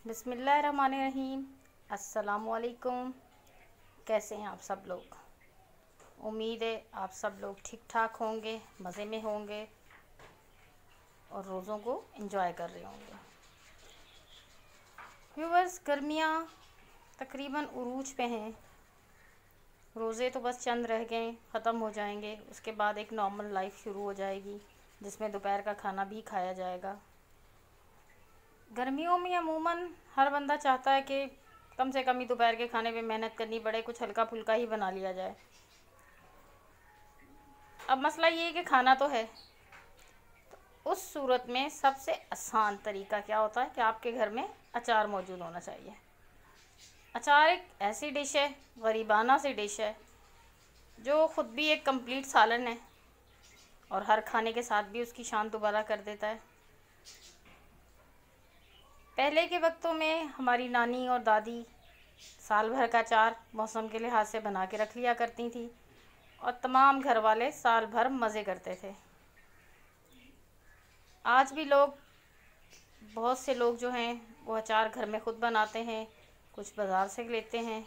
बिस्मिल्लाहिर्रहमानिर्रहीम। अस्सलामुअलैकुम। कैसे हैं आप सब लोग? उम्मीद है आप सब लोग ठीक ठाक होंगे, मज़े में होंगे और रोज़ों को एंजॉय कर रहे होंगे। व्यूअर्स, गर्मियाँ तकरीबन उरूज पे हैं। रोज़े तो बस चंद रह गए, ख़त्म हो जाएंगे। उसके बाद एक नॉर्मल लाइफ शुरू हो जाएगी जिसमें दोपहर का खाना भी खाया जाएगा। गर्मियों में अमूमन हर बंदा चाहता है कि कम से कम ही दोपहर के खाने पे मेहनत करनी पड़े, कुछ हल्का फुल्का ही बना लिया जाए। अब मसला ये है कि खाना तो है, तो उस सूरत में सबसे आसान तरीका क्या होता है कि आपके घर में अचार मौजूद होना चाहिए। अचार एक ऐसी डिश है, गरीबाना सी डिश है, जो ख़ुद भी एक कंप्लीट सालन है और हर खाने के साथ भी उसकी शान दोबारा कर देता है। पहले के वक्तों में हमारी नानी और दादी साल भर का अचार मौसम के लिहाज से बना के रख लिया करती थी और तमाम घर वाले साल भर मज़े करते थे। आज भी बहुत से लोग जो हैं वो अचार घर में ख़ुद बनाते हैं, कुछ बाज़ार से लेते हैं।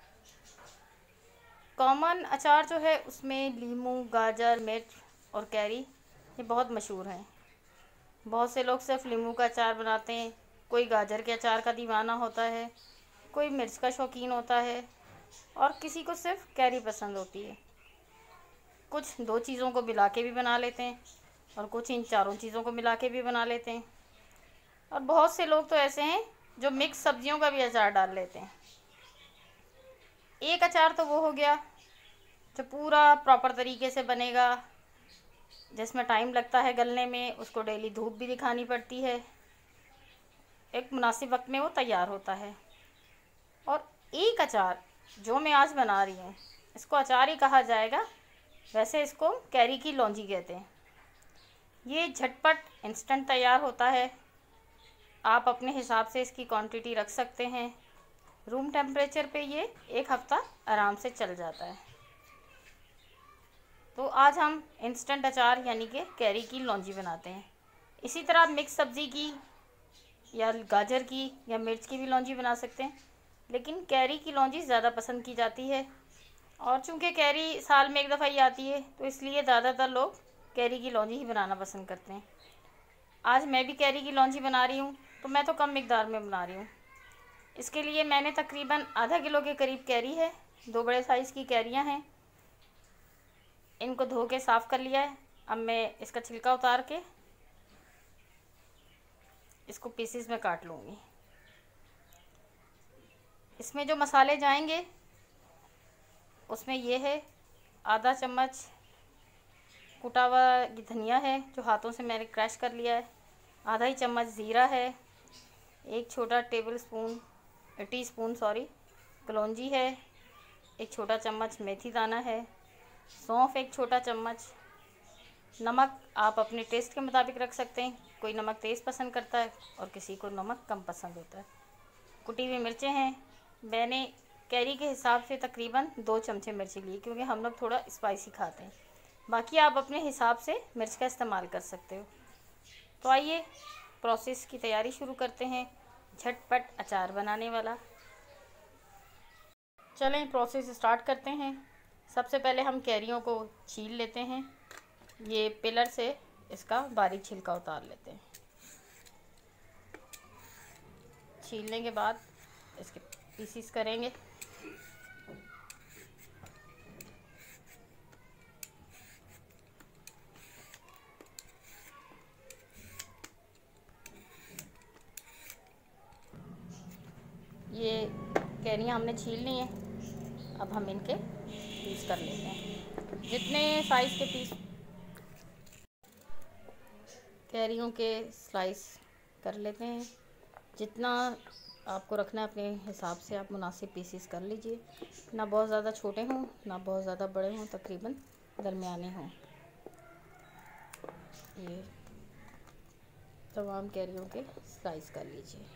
कॉमन अचार जो है उसमें लीमू, गाजर, मिर्च और कैरी ये बहुत मशहूर हैं। बहुत से लोग सिर्फ लीमू का अचार बनाते हैं, कोई गाजर के अचार का दीवाना होता है, कोई मिर्च का शौकीन होता है और किसी को सिर्फ कैरी पसंद होती है। कुछ दो चीज़ों को मिला के भी बना लेते हैं और कुछ इन चारों चीज़ों को मिला के भी बना लेते हैं। और बहुत से लोग तो ऐसे हैं जो मिक्स सब्जियों का भी अचार डाल लेते हैं। एक अचार तो वो हो गया जो पूरा प्रॉपर तरीके से बनेगा, जिसमें टाइम लगता है गलने में, उसको डेली धूप भी दिखानी पड़ती है, एक मुनासिब वक्त में वो तैयार होता है। और एक अचार जो मैं आज बना रही हूँ, इसको अचार ही कहा जाएगा, वैसे इसको कैरी की लौंजी कहते हैं। ये झटपट इंस्टेंट तैयार होता है। आप अपने हिसाब से इसकी क्वांटिटी रख सकते हैं। रूम टेम्परेचर पे ये एक हफ़्ता आराम से चल जाता है। तो आज हम इंस्टेंट अचार यानी कि कैरी की लौंजी बनाते हैं। इसी तरह मिक्स सब्ज़ी की या गाजर की या मिर्च की भी लौंजी बना सकते हैं, लेकिन कैरी की लौंजी ज़्यादा पसंद की जाती है। और चूँकि कैरी साल में एक दफ़ा ही आती है तो इसलिए ज़्यादातर लोग कैरी की लौंजी ही बनाना पसंद करते हैं। आज मैं भी कैरी की लौंजी बना रही हूँ, तो मैं तो कम मिकदार में बना रही हूँ। इसके लिए मैंने तकरीबन आधा किलो के करीब कैरी है, 2 बड़े साइज़ की कैरियाँ हैं। इनको धो के साफ़ कर लिया है। अब मैं इसका छिलका उतार के इसको पीसेस में काट लूँगी। इसमें जो मसाले जाएंगे उसमें ये है आधा चम्मच कुटा हुआ धनिया है जो हाथों से मैंने क्रश कर लिया है, आधा ही चम्मच ज़ीरा है, एक छोटा टीस्पून कलौंजी है, एक छोटा चम्मच मेथी दाना है, सौंफ एक छोटा चम्मच, नमक आप अपने टेस्ट के मुताबिक रख सकते हैं। कोई नमक तेज़ पसंद करता है और किसी को नमक कम पसंद होता है। कुटी हुई मिर्चें हैं। मैंने कैरी के हिसाब से तकरीबन 2 चमचे मिर्ची ली क्योंकि हम लोग थोड़ा स्पाइसी खाते हैं। बाकी आप अपने हिसाब से मिर्च का इस्तेमाल कर सकते हो। तो आइए प्रोसेस की तैयारी शुरू करते हैं, झटपट अचार बनाने वाला। चलें प्रोसेस स्टार्ट करते हैं। सबसे पहले हम कैरियों को छील लेते हैं। ये पिलर से इसका बारीक छिलका उतार लेते हैं। छीलने के बाद इसके पीसीस करेंगे। ये कैरियाँ हमने छील ली हैं। अब हम इनके पीस कर लेते हैं। जितने साइज़ के पीस कैरियों के स्लाइस कर लेते हैं। जितना आपको रखना है अपने हिसाब से आप मुनासिब पीसेस कर लीजिए। ना बहुत ज़्यादा छोटे हों ना बहुत ज़्यादा बड़े हों, तकरीबन दरमियाने हों। ये तमाम कैरियों के स्लाइस कर लीजिए।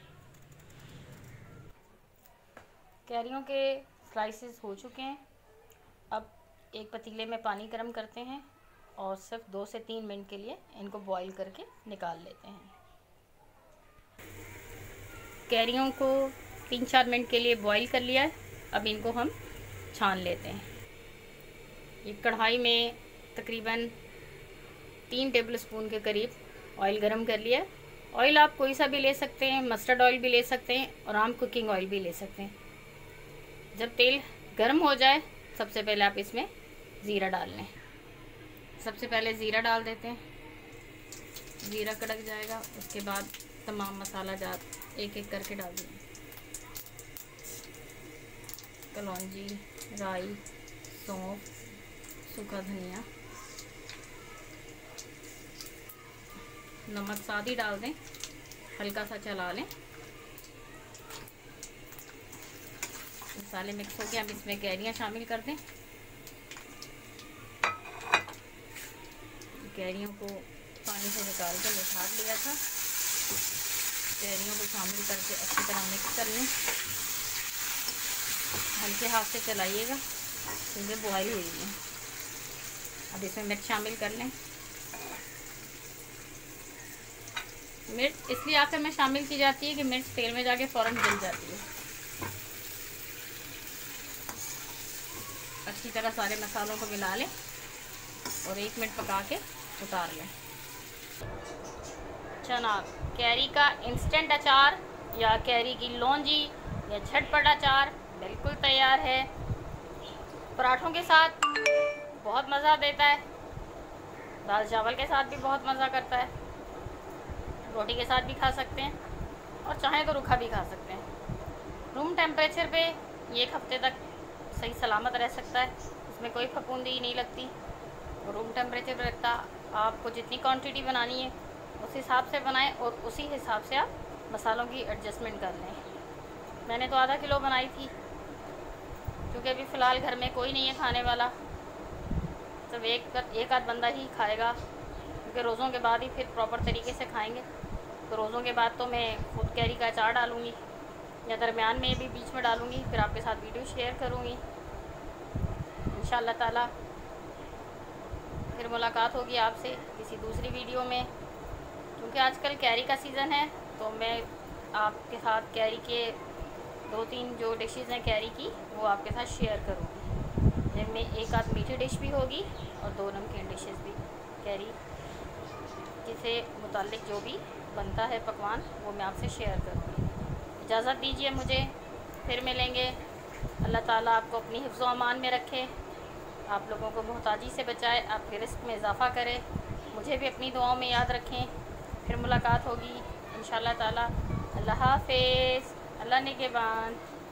कैरियों के स्लाइसेस हो चुके हैं। अब एक पतीले में पानी गर्म करते हैं और सिर्फ 2 से 3 मिनट के लिए इनको बॉईल करके निकाल लेते हैं। कैरियों को 3-4 मिनट के लिए बॉईल कर लिया है। अब इनको हम छान लेते हैं। ये कढ़ाई में तकरीबन 3 टेबलस्पून के करीब ऑयल गरम कर लिया है। ऑयल आप कोई सा भी ले सकते हैं, मस्टर्ड ऑयल भी ले सकते हैं और आम कुकिंग ऑयल भी ले सकते हैं। जब तेल गरम हो जाए सबसे पहले आप इसमें ज़ीरा डाल लें। सबसे पहले ज़ीरा डाल देते हैं। ज़ीरा कड़क जाएगा, उसके बाद तमाम मसाला जात एक एक करके डाल देंगे। कलौंजी, राई, सौंफ, सूखा धनिया, नमक साथ ही डाल दें, हल्का सा चला लें। मसाले मिक्स हो गए, अब इसमें कैरियाँ शामिल कर दें। कैरियों को पानी से निकाल कर निखार लिया था। कैरियों को शामिल करके अच्छी तरह मिक्स कर लें। हल्के हाथ से चलाइएगा क्योंकि बॉयल हुई है। अब इसमें मिर्च शामिल कर लें। मिर्च इसलिए आखिर में शामिल की जाती है कि मिर्च तेल में जाके फ़ौरन जल जाती है। अच्छी तरह सारे मसालों को मिला लें और 1 मिनट पका के उतार लें। चना कैरी का इंस्टेंट अचार या कैरी की लौंजी या झटपट अचार बिल्कुल तैयार है। पराठों के साथ बहुत मज़ा देता है, दाल चावल के साथ भी बहुत मज़ा करता है, रोटी के साथ भी खा सकते हैं और चाहें तो रूखा भी खा सकते हैं। रूम टेम्परेचर पे ये 1 हफ्ते तक सही सलामत रह सकता है, इसमें कोई फफूंदी नहीं लगती। रूम टेम्परेचर पर रखता। आपको जितनी क्वांटिटी बनानी है उस हिसाब से बनाएं और उसी हिसाब से आप मसालों की एडजस्टमेंट कर लें। मैंने तो आधा किलो बनाई थी क्योंकि अभी फ़िलहाल घर में कोई नहीं है खाने वाला, सब एक आध बंदा ही खाएगा क्योंकि रोज़ों के बाद ही फिर प्रॉपर तरीके से खाएंगे। तो रोज़ों के बाद तो मैं खुद कैरी का अचार डालूँगी या दरमियान में भी बीच में डालूँगी, फिर आपके साथ वीडियो शेयर करूँगी इंशाअल्लाह ताला। फिर मुलाकात होगी आपसे किसी दूसरी वीडियो में। क्योंकि आजकल कैरी का सीज़न है तो मैं आपके साथ कैरी के 2-3 जो डिशेज़ हैं कैरी की वो आपके साथ शेयर करूँगी, जिनमें 1 आध मीठी डिश भी होगी और 2 नमकीन डिशेज़ भी। कैरी से मुताल्लिक़ जो भी बनता है पकवान वो मैं आपसे शेयर करूँगी। इजाज़त दीजिए मुझे, फिर मिलेंगे। अल्लाह ताला आपको अपनी हिफ्ज़ व अमान में रखे, आप लोगों को मोहताजी से बचाए, आपके रिस्क में इजाफ़ा करे, मुझे भी अपनी दुआओं में याद रखें। फिर मुलाकात होगी इंशाअल्लाह ताला। अल्लाह हाफ़िज़, अल्लाह निगहबान।